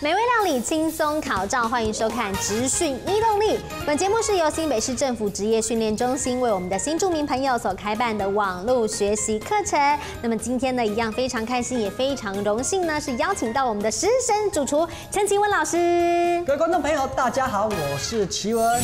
美味料理轻松考照，欢迎收看《职训一动力》。本节目是由新北市政府职业训练中心为我们的新住民朋友所开办的网络学习课程。那么今天呢，一样非常开心，也非常荣幸呢，是邀请到我们的食神主厨陈其文老师。 各位观众朋友，大家好，我是奇文。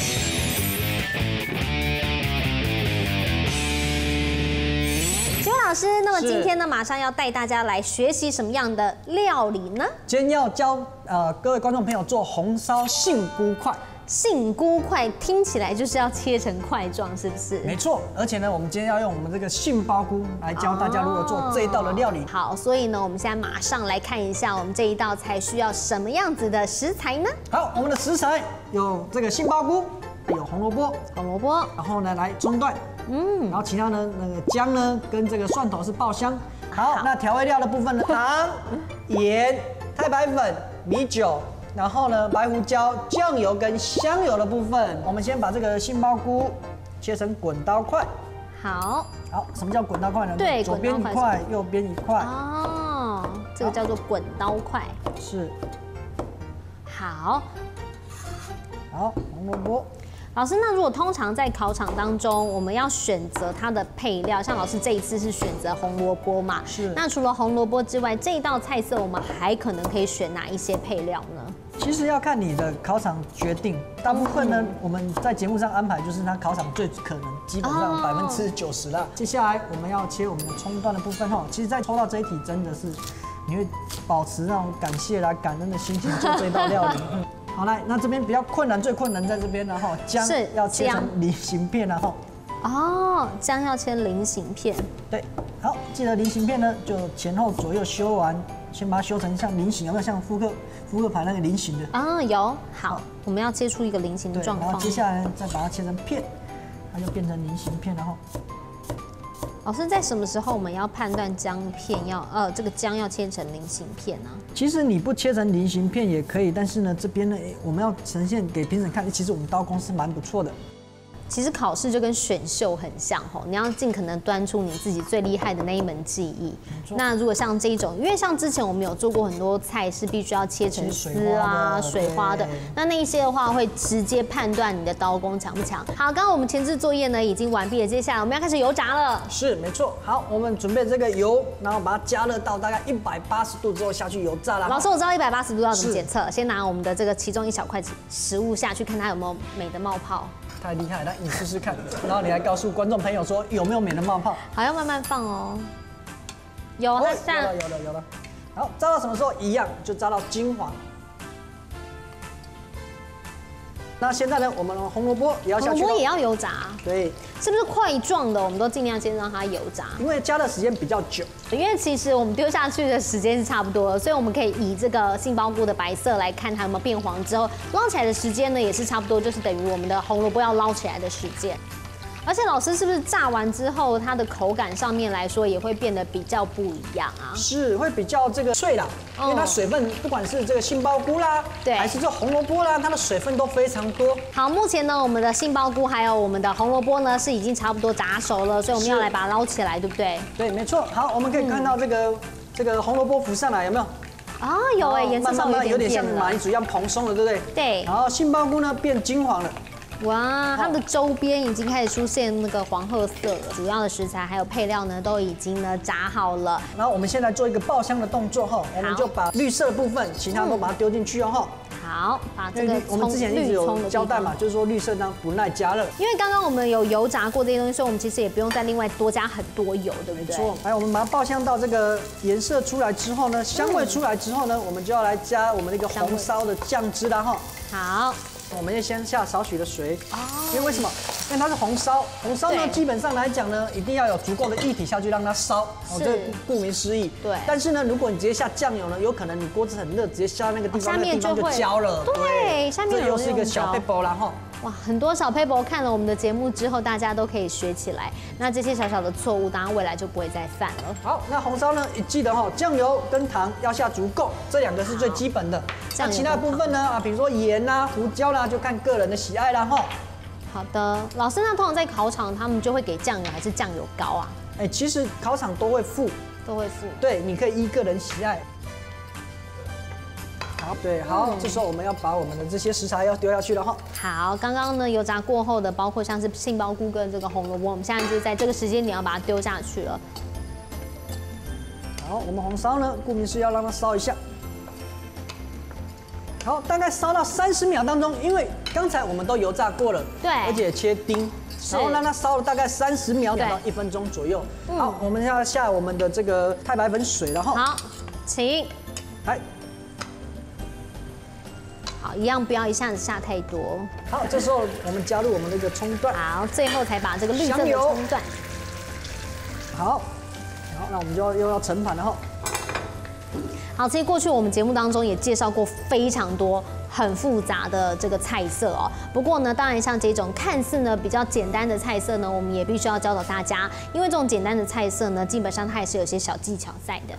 老师，那么今天呢，马上要带大家来学习什么样的料理呢？ 今天要教各位观众朋友做红烧杏菇块。 杏菇块听起来就是要切成块状，是不是？ 没错，而且呢，我们今天要用我们这个杏鲍菇来教大家如何做这一道的料理。 好，所以呢，我们现在马上来看一下我们这一道菜需要什么样子的食材呢？ 好，我们的食材有这个杏鲍菇，有红萝卜，然后呢来中段。然后其他呢，那个姜呢跟这个蒜头是爆香。好，那调味料的部分呢，糖、盐、太白粉、米酒，然后呢白胡椒、酱油跟香油的部分，我们先把这个杏鲍菇切成滚刀块。 好， 什么叫滚刀块呢？ 对， 左边一块，右边一块。 哦，这个叫做滚刀块。 是。 好， 红萝卜。 老师，那如果通常在考场当中，我们要选择它的配料，像老师这一次是选择红萝卜嘛？ 是。 那除了红萝卜之外，这一道菜色我们还可能可以选哪一些配料呢？ 其实要看你的考场决定，大部分呢我们在节目上安排就是它考场最可能，基本上90%啦。接下来我们要切我们的葱段的部分哈，其实在抽到这一题真的是你会保持那种感谢啦、感恩的心情做这道料理。好，来，那这边比较困难，最困难在这边，然后姜要切成菱形片，然后姜要切菱形片。对， 好，记得菱形片呢，就前后左右修完，先把它修成像菱形，有没有像扑克牌那个菱形的？ 有。好，我们要切出一个菱形的状况。 然后接下来再把它切成片，它就变成菱形片，然后。 老师，在什么时候我们要判断姜片这个姜要切成菱形片呢？ 其实你不切成菱形片也可以，但是呢，这边呢，我们要呈现给评审看，其实我们刀工是蛮不错的。其实考试就跟选秀很像吼，你要尽可能端出你自己最厉害的那一门技艺。那如果像这一种，因为像之前我们有做过很多菜是必须要切成丝啊、水花的，那一些的话会直接判断你的刀工强不强。好，刚刚我们前置作业呢已经完毕了，接下来我们要开始油炸了。 是，没错。好，我们准备这个油，然后把它加热到大概180度之后下去油炸了。 老师，我知道180度要怎么检测，先拿我们的这个其中一小块食物下去，看它有没有美的冒泡。 太厉害了，你试试看，然后你来告诉观众朋友说有没有美的冒泡。 好，要慢慢放哦。有了， 有了。好，炸到什么时候一样，就炸到金黄。那现在呢，我们的红萝卜也要下去。 红萝卜也要油炸。 对。 是不是块状的？我们都尽量先让它油炸， 因为加的时间比较久。 因为其实我们丢下去的时间是差不多的，所以我们可以以这个杏鲍菇的白色来看它有没有变黄之后，捞起来的时间呢也是差不多，就是等于我们的红萝卜要捞起来的时间。而且老师是不是炸完之后，它的口感上面来说也会变得比较不一样啊？ 是，会比较这个脆啦，因为它水分不管是这个杏鲍菇啦，对，还是这红萝卜啦，它的水分都非常多。 好，目前呢，我们的杏鲍菇还有我们的红萝卜呢是已经差不多炸熟了，所以我们要来把它捞起来，对不对？ 对，没错。好，我们可以看到这个红萝卜浮上来，有没有？ 有哎，颜色稍微有点像马铃薯一样蓬松了，对不对？ 对。 然后杏鲍菇呢变金黄了。 哇，它的周边已经开始出现那个黄褐色了。主要的食材还有配料呢，都已经呢炸好了。 然后我们现在做一个爆香的动作哈，我们就把绿色的部分，其他都把它丢进去哦哈。 好，把这个我们之前一直有交代嘛，就是说绿色呢不耐加热。 因为刚刚我们有油炸过这些东西，所以我们其实也不用再另外多加很多油，对不对？没错。 来，我们把它爆香到这个颜色出来之后呢，香味出来之后呢，我们就要来加我们那个红烧的酱汁啦哈。 好。 我们要先下少许的水，因为为什么？因为它是红烧，红烧呢基本上来讲呢，一定要有足够的液体下去让它烧，这顾名思义。 对。 但是呢，如果你直接下酱油呢，有可能你锅子很热，直接下那个地方，那个地方就焦了。 对，下面这又是一个小撇步啦哈。 哇，很多小撇步看了我们的节目之后，大家都可以学起来。那这些小小的错误，当然未来就不会再犯了。 好，那红烧呢，记得哈，酱油跟糖要下足够，这2个是最基本的。那其他部分呢，比如说盐啦、胡椒啦，就看个人的喜爱啦哈。 好的，老师，那通常在考场他们就会给酱油还是酱油膏啊？ 其实考场都会附。 都会附。 对，你可以依个人喜爱。好， 好，对，好，这时候我们要把我们的这些食材要丢下去了哈。 好，刚刚呢油炸过后的，包括像是杏鲍菇跟这个红萝卜，我们现在就是在这个时间点要把它丢下去了。 好，我们红烧呢，顾名思义要让它烧一下。好，大概烧到30秒当中，因为刚才我们都油炸过了， 对， 而且切丁，然后让它烧了大概30秒到1分钟左右。好，我们要下我们的这个太白粉水了哈。 好，请。 来。 好，一样不要一下子下太多。 好，这时候我们加入我们的一个葱段。 好，最后才把这个绿色的葱段。 好，那我们就又要盛盘了哈。 好，其实过去我们节目当中也介绍过非常多很复杂的这个菜色哦。不过呢，当然像这种看似呢比较简单的菜色呢，我们也必须要教导大家，因为这种简单的菜色呢，基本上它也是有些小技巧在的。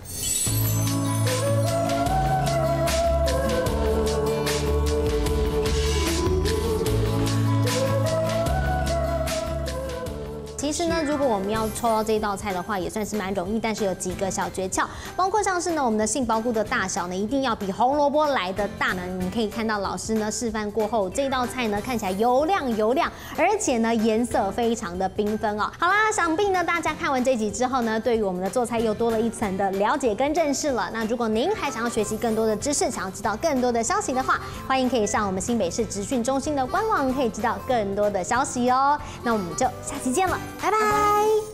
其实呢，如果我们要抽到这一道菜的话，也算是蛮容易，但是有几个小诀窍，包括像是呢，我们的杏鲍菇的大小呢，一定要比红萝卜来的大呢。你可以看到老师呢示范过后，这道菜呢看起来油亮，而且呢颜色非常的缤纷哦。好啦，想必呢大家看完这集之后呢，对于我们的做菜又多了一层的了解跟认识了。那如果您还想要学习更多的知识，想要知道更多的消息的话，欢迎可以上我们新北市职训中心的官网，可以知道更多的消息哦。那我们就下期见了。拜拜。